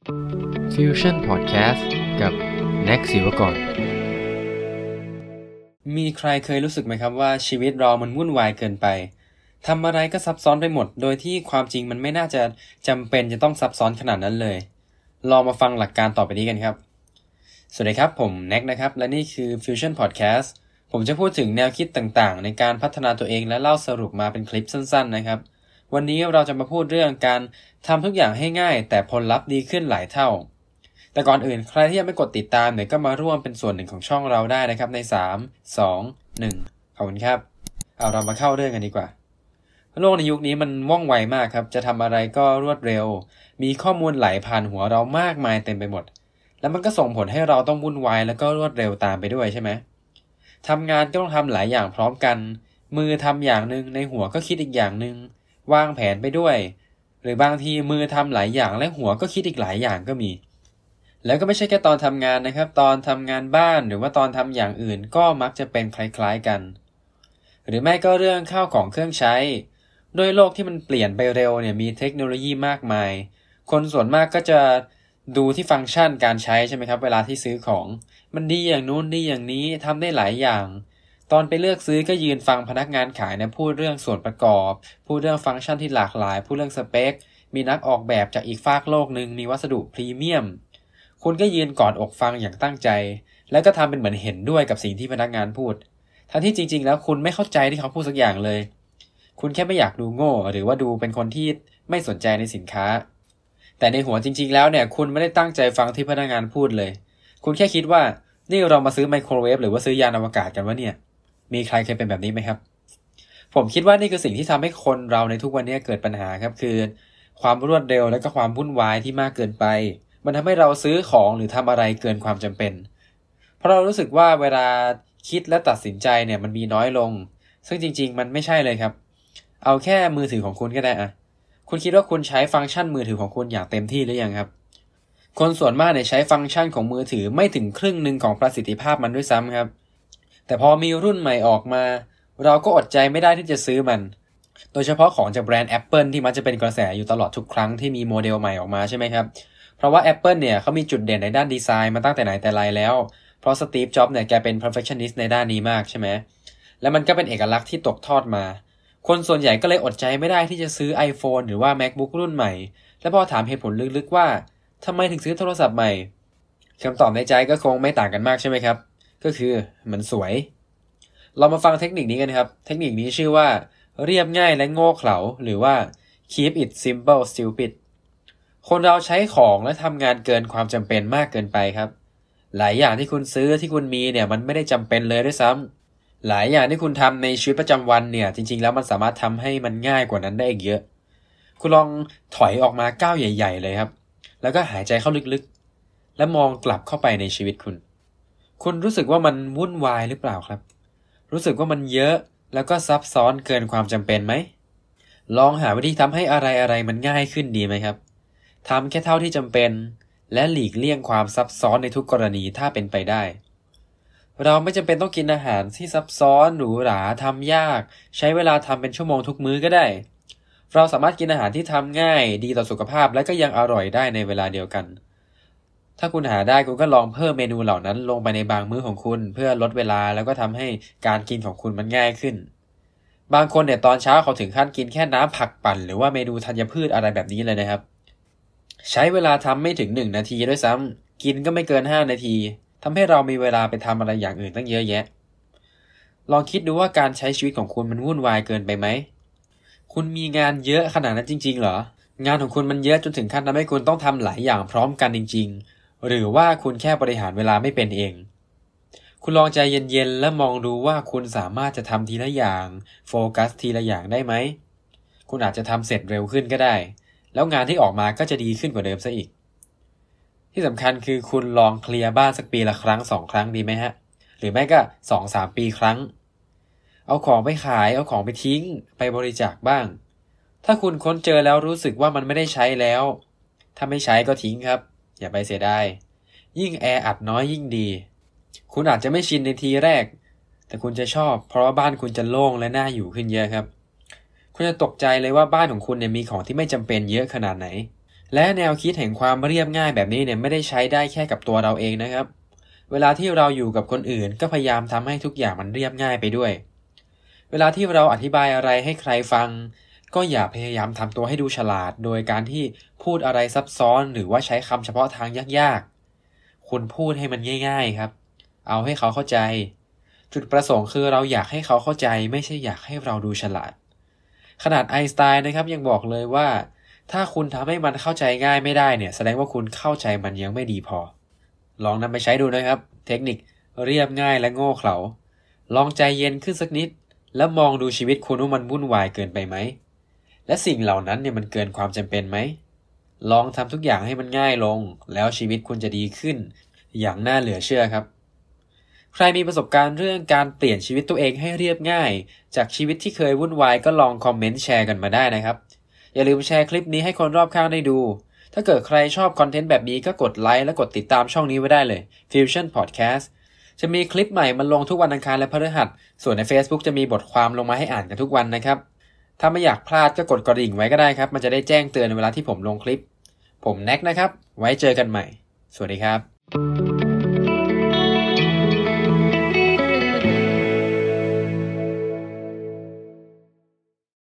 Fusion Podcast กับ Next ศิวกรมีใครเคยรู้สึกไหมครับว่าชีวิตเรามันวุ่นวายเกินไปทำอะไรก็ซับซ้อนไปหมดโดยที่ความจริงมันไม่น่าจะจำเป็นจะต้องซับซ้อนขนาดนั้นเลยลองมาฟังหลักการต่อไปนี้กันครับสวัสดีครับผม Next นะครับและนี่คือ Fusion Podcast ผมจะพูดถึงแนวคิดต่างๆในการพัฒนาตัวเองและเล่าสรุปมาเป็นคลิปสั้นๆนะครับวันนี้เราจะมาพูดเรื่องการทำทุกอย่างให้ง่ายแต่ผลลัพธ์ดีขึ้นหลายเท่าแต่ก่อนอื่นใครที่ยังไม่กดติดตามเนี่ยก็มาร่วมเป็นส่วนหนึ่งของช่องเราได้นะครับใน3 2 1ขอบคุณครับเรามาเข้าเรื่องกันดีกว่าโลกในยุคนี้มันว่องไวมากครับจะทำอะไรก็รวดเร็วมีข้อมูลไหลผ่านหัวเรามากมายเต็มไปหมดแล้วมันก็ส่งผลให้เราต้องวุ่นวายแล้วก็รวดเร็วตามไปด้วยใช่ไหมทำงานก็ต้องทำหลายอย่างพร้อมกันมือทำอย่างนึงในหัวก็คิดอีกอย่างนึงวางแผนไปด้วยหรือบางทีมือทำหลายอย่างและหัวก็คิดอีกหลายอย่างก็มีแล้วก็ไม่ใช่แค่ตอนทำงานนะครับตอนทำงานบ้านหรือว่าตอนทำอย่างอื่นก็มักจะเป็นคล้ายๆกันหรือไม่ก็เรื่องข้าวของเครื่องใช้โดยโลกที่มันเปลี่ยนไปเร็วเนี่ยมีเทคโนโลยีมากมายคนส่วนมากก็จะดูที่ฟังก์ชันการใช้ใช่ไหมครับเวลาที่ซื้อของมันดีอย่างนู้นดีอย่างนี้ทำได้หลายอย่างตอนไปเลือกซื้อก็ยืนฟังพนักงานขายนะพูดเรื่องส่วนประกอบพูดเรื่องฟังก์ชันที่หลากหลายพูดเรื่องสเปคมีนักออกแบบจากอีกฟากโลกนึงมีวัสดุพรีเมียมคุณก็ยืนกอดอกฟังอย่างตั้งใจแล้วก็ทำเป็นเหมือนเห็นด้วยกับสิ่งที่พนักงานพูดทั้งที่จริงๆแล้วคุณไม่เข้าใจที่เขาพูดสักอย่างเลยคุณแค่ไม่อยากดูโง่หรือว่าดูเป็นคนที่ไม่สนใจในสินค้าแต่ในหัวจริงๆแล้วเนี่ยคุณไม่ได้ตั้งใจฟังที่พนักงานพูดเลยคุณแค่คิดว่านี่เรามาซื้อไมโครเวฟหรือว่าซื้อยานอวกาศกันวะเนี่ยมีใครเคยเป็นแบบนี้ไหมครับผมคิดว่านี่คือสิ่งที่ทำให้คนเราในทุกวันนี้เกิดปัญหาครับคือความรวดเร็วและก็ความวุ่นวายที่มากเกินไปมันทำให้เราซื้อของหรือทำอะไรเกินความจำเป็นเพราะเรารู้สึกว่าเวลาคิดและตัดสินใจเนี่ยมันมีน้อยลงซึ่งจริงๆมันไม่ใช่เลยครับเอาแค่มือถือของคุณก็ได้อะคุณคิดว่าคุณใช้ฟังก์ชันมือถือของคุณอย่างเต็มที่หรือยังครับคนส่วนมากเนี่ยใช้ฟังก์ชันของมือถือไม่ถึงครึ่งนึงของประสิทธิภาพมันด้วยซ้ำครับแต่พอมีรุ่นใหม่ออกมาเราก็อดใจไม่ได้ที่จะซื้อมันโดยเฉพาะของจากแบรนด์ Apple ที่มักจะเป็นกระแสอยู่ตลอดทุกครั้งที่มีโมเดลใหม่ออกมาใช่ไหมครับเพราะว่า Apple เนี่ยเขามีจุดเด่นในด้านดีไซน์มาตั้งแต่ไหนแต่ไรแล้วเพราะสตีฟ จ็อบส์เนี่ยแกเป็น perfectionist ในด้านนี้มากใช่ไหมและมันก็เป็นเอกลักษณ์ที่ตกทอดมาคนส่วนใหญ่ก็เลยอดใจไม่ได้ที่จะซื้อ iPhone หรือว่า MacBook รุ่นใหม่และพอถามเหตุผลลึกๆว่าทำไมถึงซื้อโทรศัพท์ใหม่คำตอบในใจก็คงไม่ต่างกันมากใช่ไหมครับก็คือมันสวยเรามาฟังเทคนิคนี้กันครับเทคนิคนี้ชื่อว่าเรียบง่ายและโง่เขลาหรือว่า keep it simple stupid คนเราใช้ของและทำงานเกินความจำเป็นมากเกินไปครับหลายอย่างที่คุณซื้อที่คุณมีเนี่ยมันไม่ได้จำเป็นเลยด้วยซ้ำหลายอย่างที่คุณทำในชีวิตประจำวันเนี่ยจริงๆแล้วมันสามารถทำให้มันง่ายกว่านั้นได้อีกเยอะคุณลองถอยออกมาก้าวใหญ่ๆเลยครับแล้วก็หายใจเข้าลึกๆและมองกลับเข้าไปในชีวิตคุณรู้สึกว่ามันวุ่นวายหรือเปล่าครับรู้สึกว่ามันเยอะแล้วก็ซับซ้อนเกินความจำเป็นไหมลองหาวิธีทำให้อะไรๆมันง่ายขึ้นดีไหมครับทำแค่เท่าที่จำเป็นและหลีกเลี่ยงความซับซ้อนในทุกกรณีถ้าเป็นไปได้เราไม่จำเป็นต้องกินอาหารที่ซับซ้อนหรูหราทำยากใช้เวลาทำเป็นชั่วโมงทุกมื้อก็ได้เราสามารถกินอาหารที่ทำง่ายดีต่อสุขภาพและก็ยังอร่อยได้ในเวลาเดียวกันถ้าคุณหาได้คุณก็ลองเพิ่มเมนูเหล่านั้นลงไปในบางมื้อของคุณเพื่อลดเวลาแล้วก็ทำให้การกินของคุณมันง่ายขึ้นบางคนเนี่ยตอนเช้าเขาถึงขั้นกินแค่น้ำผักปั่นหรือว่าเมนูธัญพืชอะไรแบบนี้เลยนะครับใช้เวลาทำไม่ถึง1 นาทีด้วยซ้ำกินก็ไม่เกิน5 นาทีทำให้เรามีเวลาไปทำอะไรอย่างอื่นตั้งเยอะแยะลองคิดดูว่าการใช้ชีวิตของคุณมันวุ่นวายเกินไปไหมคุณมีงานเยอะขนาดนั้นจริงๆเหรองานของคุณมันเยอะจนถึงขั้นทำให้คุณต้องทำหลายอย่างพร้อมกันจริงๆหรือว่าคุณแค่บริหารเวลาไม่เป็นเองคุณลองใจเย็นๆและมองดูว่าคุณสามารถจะทำทีละอย่างโฟกัสทีละอย่างได้ไหมคุณอาจจะทำเสร็จเร็วขึ้นก็ได้แล้วงานที่ออกมาก็จะดีขึ้นกว่าเดิมซะอีกที่สำคัญคือคุณลองเคลียร์บ้านสักปีละครั้ง2 ครั้งดีไหมฮะหรือไม่ก็2-3 ปีครั้งเอาของไปขายเอาของไปทิ้งไปบริจาคบ้างถ้าคุณค้นเจอแล้วรู้สึกว่ามันไม่ได้ใช้แล้วถ้าไม่ใช้ก็ทิ้งครับอย่าไปเสียดายยิ่งแออัดน้อยยิ่งดีคุณอาจจะไม่ชินในทีแรกแต่คุณจะชอบเพราะว่าบ้านคุณจะโล่งและน่าอยู่ขึ้นเยอะครับคุณจะตกใจเลยว่าบ้านของคุณเนี่ยมีของที่ไม่จำเป็นเยอะขนาดไหนและแนวคิดแห่งความเรียบง่ายแบบนี้เนี่ยไม่ได้ใช้ได้แค่กับตัวเราเองนะครับเวลาที่เราอยู่กับคนอื่นก็พยายามทำให้ทุกอย่างมันเรียบง่ายไปด้วยเวลาที่เราอธิบายอะไรให้ใครฟังก็อย่าพยายามทำตัวให้ดูฉลาดโดยการที่พูดอะไรซับซ้อนหรือว่าใช้คำเฉพาะทางยากๆคุณพูดให้มันง่ายๆครับเอาให้เขาเข้าใจจุดประสงค์คือเราอยากให้เขาเข้าใจไม่ใช่อยากให้เราดูฉลาดขนาดไอน์สไตน์นะครับยังบอกเลยว่าถ้าคุณทำให้มันเข้าใจง่ายไม่ได้เนี่ยแสดงว่าคุณเข้าใจมันยังไม่ดีพอลองนำไปใช้ดูนะครับเทคนิคเรียบง่ายและโง่เขลาลองใจเย็นขึ้นสักนิดแล้วมองดูชีวิตคุณว่ามันวุ่นวายเกินไปไหมและสิ่งเหล่านั้นเนี่ยมันเกินความจำเป็นไหมลองทำทุกอย่างให้มันง่ายลงแล้วชีวิตคุณจะดีขึ้นอย่างน่าเหลือเชื่อครับใครมีประสบการณ์เรื่องการเปลี่ยนชีวิตตัวเองให้เรียบง่ายจากชีวิตที่เคยวุ่นวายก็ลองคอมเมนต์แชร์กันมาได้นะครับอย่าลืมแชร์คลิปนี้ให้คนรอบข้างได้ดูถ้าเกิดใครชอบคอนเทนต์แบบนี้ก็กดไลค์และกดติดตามช่องนี้ไว้ได้เลย Fusion Podcast จะมีคลิปใหม่มันลงทุกวันอังคารและพฤหัสส่วนใน Facebook จะมีบทความลงมาให้อ่านกันทุกวันนะครับถ้าไม่อยากพลาดก็กดกระดิ่งไว้ก็ได้ครับมันจะได้แจ้งเตือนเวลาที่ผมลงคลิปผมแน็กนะครับไว้เจอกันใหม่สวัสดีครับ